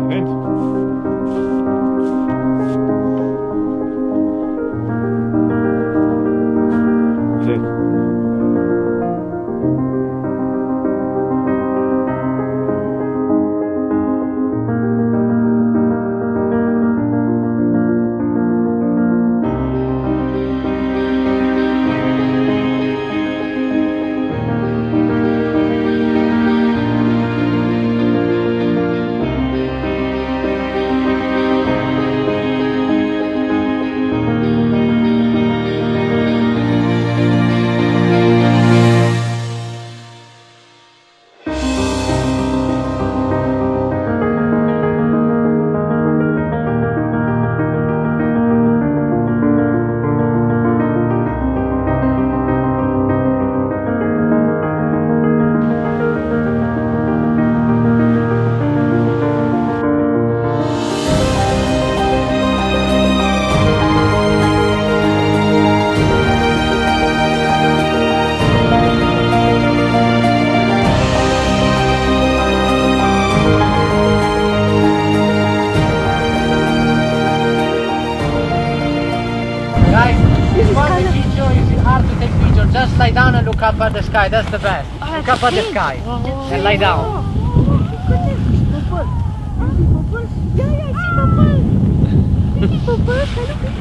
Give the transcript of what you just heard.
Wind. Sit. Guys, this one the video is hard to take picture. Just lie down and look up at the sky. That's the best. Look up at the sky and lie down. Yeah, I see bubble. Bubble,